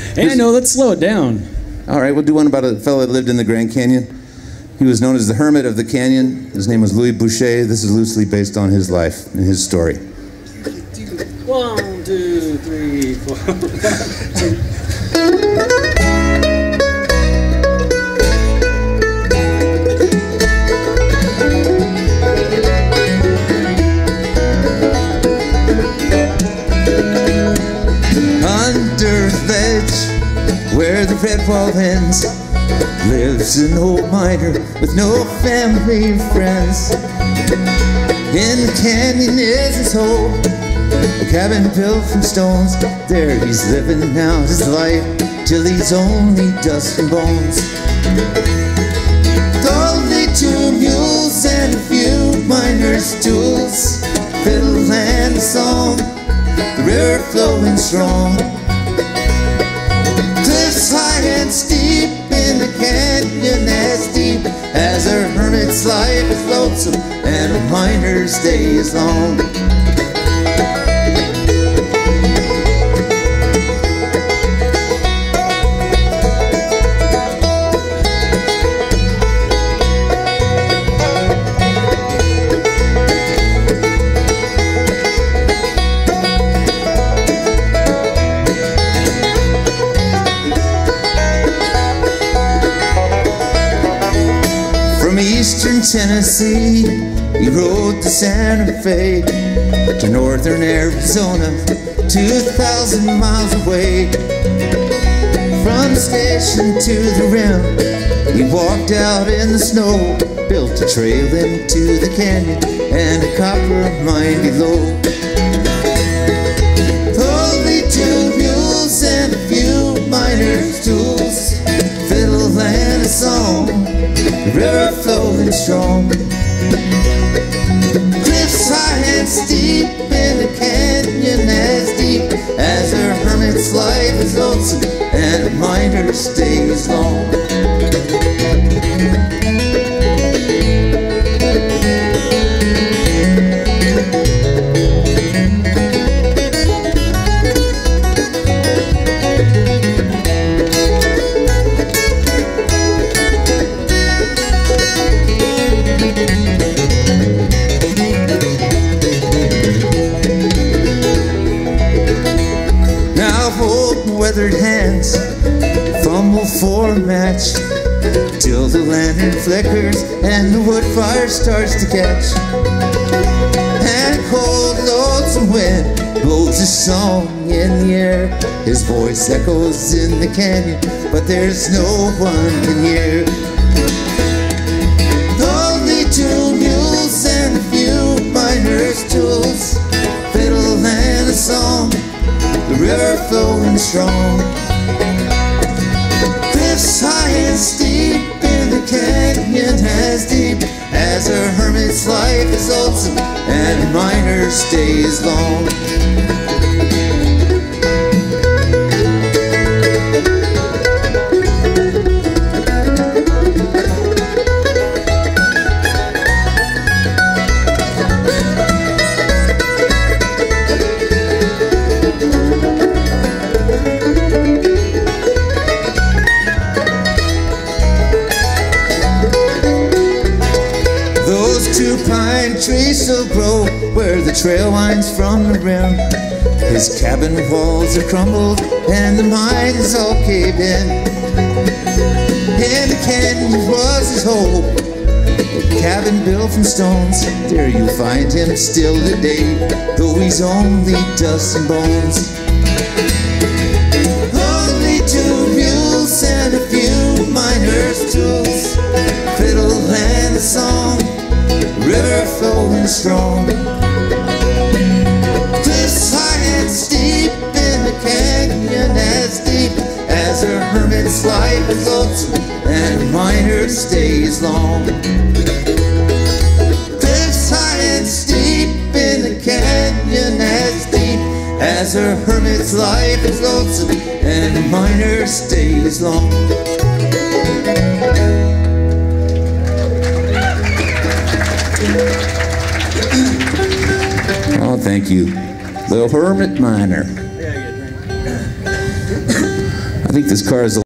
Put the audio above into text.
Hey, I know, let's slow it down. All right, we'll do one about a fellow that lived in the Grand Canyon. He was known as the Hermit of the Canyon. His name was Louis Boucher. This is loosely based on his life and his story. 1, 2, 3, 4. Under the ledge where the red wall ends lives an old miner with no family or friends. In the canyon is his home, a cabin built from stones. There he's living out his life till he's only dust and bones. Only 2 mules and a few miner's tools, fiddle and a song, the river flowing strong. Cliffs high and steep in the canyon as deep as a hermit's life is lonesome and a miner's day is long. Eastern Tennessee, he rode to Santa Fe, to northern Arizona, 2,000 miles away. From the station to the rim, he walked out in the snow, built a trail into the canyon and a copper mine below. Only 2 mules and a few miner's tools, fiddle and a song, the river flowing strong. Cliffs high and steep in the canyon as deep as a hermit's life is lonesome and a miner's day is long. Weathered hands fumble for a match till the lantern flickers and the wood fire starts to catch. And a cold, lonesome wind blows a song in the air. His voice echoes in the canyon, but there's no one can hear. Only 2 mules and a few miner's tools, fiddle and a song, the river flowing strong. Cliffs high and steep in the canyon as deep as a hermit's life is lonesome and a miner's day is long. Trees still grow where the trail winds from the rim. His cabin walls are crumbled and the mine is all caved in. In the canyon was his home, a cabin built from stones. There you'll find him still today, though he's only dust and bones. Only 2 mules and a few miner's tools, fiddle and a song, river flowing strong. Cliffs high and steep in the canyon as deep as a hermit's life is lonesome and a miner's day is long. Cliffs high and steep in the canyon as deep as a hermit's life is lonesome and a miner's day is long. Oh, thank you. The Hermit Miner. I think this car is a